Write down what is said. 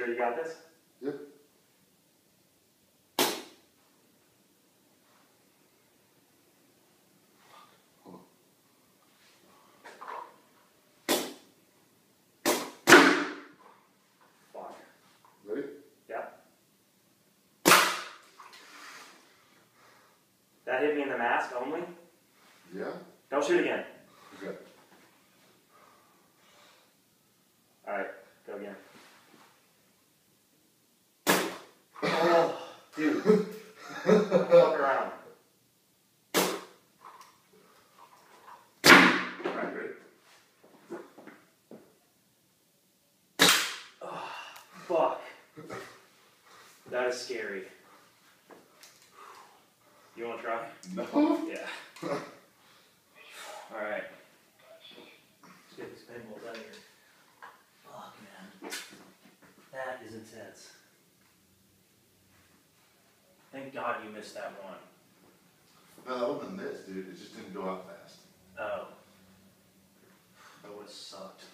sure you got this? Yep. Hold on. Fuck. Ready? Yeah. That hit me in the mask only? Yeah. Don't shoot again. Okay. Alright, go again. Oh, dude. Fuck around. Alright, ready? Oh, fuck. That is scary. You wanna try? No. Yeah. Alright. Let's get this pinball out of here. Fuck, man. That is intense. Thank God you missed that one. No, that wasn't this, dude. It just didn't go out fast. Oh. That would have sucked.